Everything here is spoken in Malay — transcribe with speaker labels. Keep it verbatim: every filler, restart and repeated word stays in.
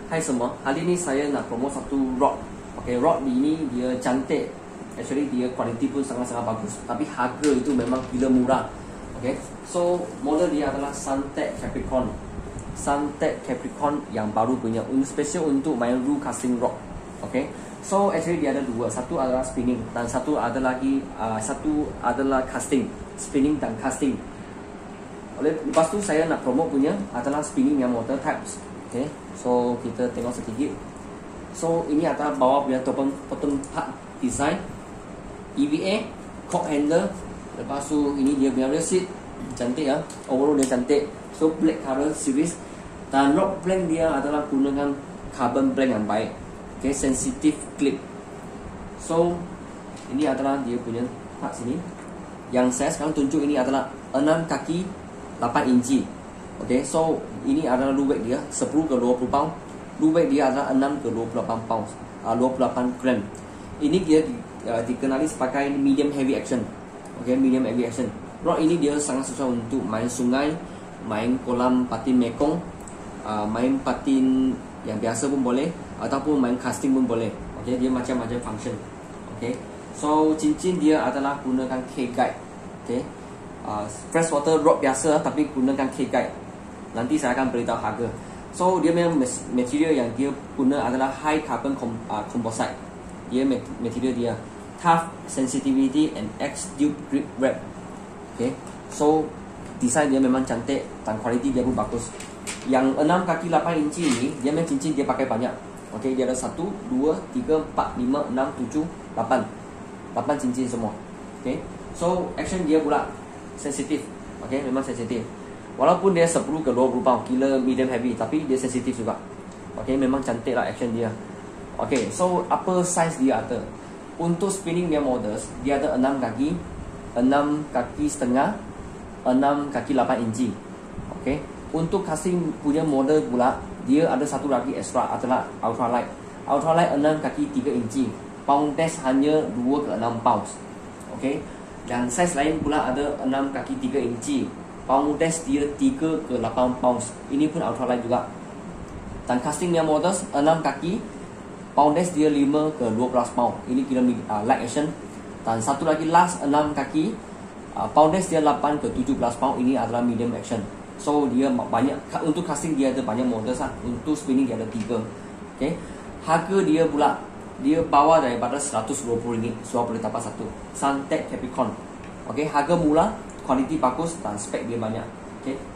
Speaker 1: Hai semua, hari ni saya nak promote satu rod. Okay, rod ini dia cantik. Actually dia kualiti pun sangat-sangat bagus. Tapi harga itu memang gila murah. Okay, so model dia adalah Suntech Capricorn. Suntech Capricorn yang baru punya, special untuk main rule casting rod. Okay, so actually dia ada dua. Satu adalah spinning dan satu ada lagi uh, satu adalah casting. Spinning dan casting. Oleh lepas tu saya nak promote punya adalah spinning yang motor types. Okay, so kita tengok sedikit. So ini adalah bawah punya bottom bottom part design, E V A, cork handle. Lepas tu ini dia punya rear seat, cantik ya. Overall dia cantik. So black color series. Dan rod blank dia adalah gunakan carbon blank yang baik. Okay, sensitive clip. So ini adalah dia punya part sini. Yang saya sekarang tunjuk ini adalah enam kaki lapan inci. Okay, so ini adalah load weight dia sepuluh ke dua puluh pound. Load weight dia adalah enam ke dua puluh lapan pounds, uh, dua puluh lapan gram. Ini dia uh, dikenali sebagai medium heavy action. Okay, medium heavy action. Rod ini dia sangat susah untuk main sungai, main kolam patin Mekong, uh, main patin yang biasa pun boleh, ataupun main casting pun boleh. Okay, dia macam-macam function. Okay, so cincin dia adalah gunakan K-guide. Okay, uh, freshwater rod biasa tapi gunakan K-guide. Nanti saya akan beritahu harga. So dia memang material yang dia guna adalah high carbon com, uh, composite. Dia material dia tough, sensitivity and X tube grip wrap. Okay, so design dia memang cantik dan kualiti dia pun bagus. Yang enam kaki lapan inci ini dia memang cincin dia pakai banyak. Okay, dia ada satu, dua, tiga, empat, lima, enam, tujuh, lapan, lapan cincin semua. Okay, so action dia pula sensitif. Okay, memang sensitif. Walaupun dia sepuluh ke dua puluh pound, kila medium heavy, tapi dia sensitif juga. Okay, memang cantik lah action dia. Okay, so apa size dia ada? Untuk spinning dia models, dia ada enam kaki, enam kaki setengah, enam kaki lapan inci. Okay, untuk casting punya model pula, dia ada satu lagi extra adalah ultralight. Ultralight enam kaki tiga inci. Pound dash hanya dua ke enam pounds. Okay, dan size lain pula ada enam kaki tiga inci. Pound dash dia tiga ke lapan pounds. Ini pun ultralight juga. Dan casting dia models enam kaki, pound dash dia lima ke dua belas pound. Ini kira uh, light action. Dan satu lagi last enam kaki, uh, pound dash dia lapan ke tujuh belas pound. Ini adalah medium action. So dia banyak, untuk casting dia ada banyak models lah. Untuk spinning dia ada tiga. Okay, harga dia pula dia bawah daripada seratus dua puluh ringgit. So boleh dapat satu Suntech Capricorn. Okay, harga mula, kualiti bagus dan spek dia banyak. Okay,